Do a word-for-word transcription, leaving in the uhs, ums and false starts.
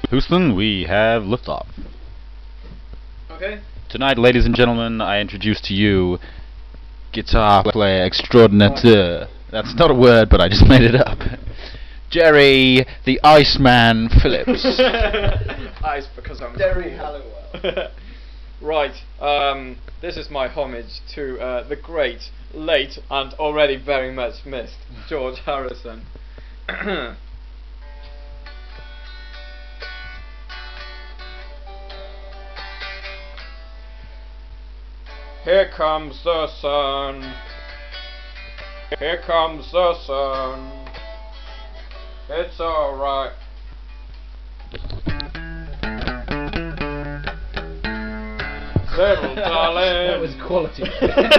Houston, we have liftoff. Okay. Tonight, ladies and gentlemen, I introduce to you guitar player extraordinaire. That's not a word, but I just made it up. Jerry, the Iceman Phillips. Ice because I'm Jerry cool. Halliwell. Right, um, this is my homage to uh, the great, late, and already very much missed George Harrison. Here comes the sun. Here comes the sun. It's alright. Little darling. That was quality.